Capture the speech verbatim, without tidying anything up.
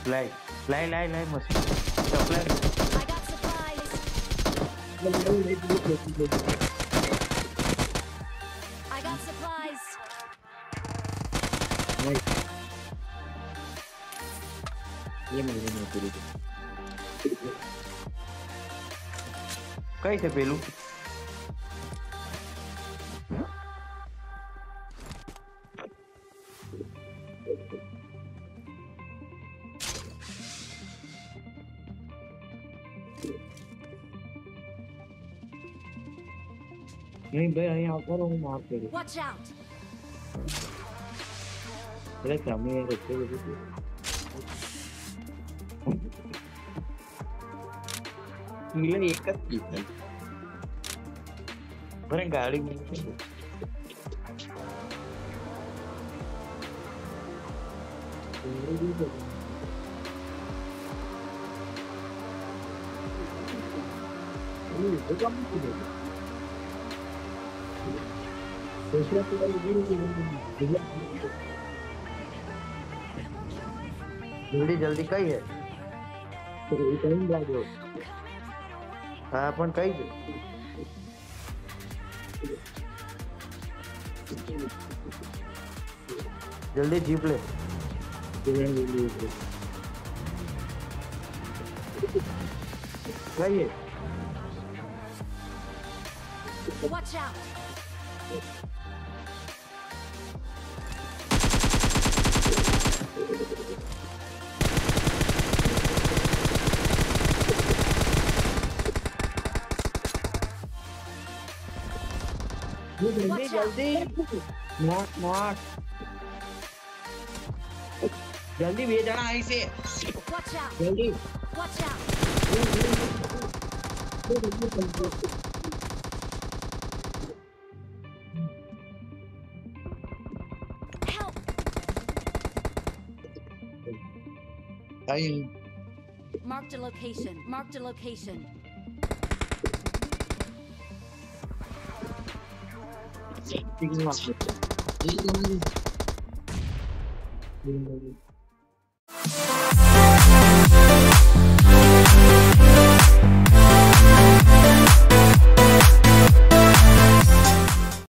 लाए लाए लाए लाए machine supply. I got supplies. I got supplies. ये मेरे में पूरी कैसे पेलू नहीं भाई यहीं आकर हूँ मार के Watch out. अरे क्या मैं रखते हुए मिलन एक का पीता पर गाड़ी में जल्दी जल्दी कई है हाँ अपन कई जल्दी जीप ले कई है Watch out. जल्दी जल्दी नॉट नॉट जल्दी भेज जाना आई से Watch out. जल्दी Watch out. Help. I Marked a location. Marked a location. ठीक है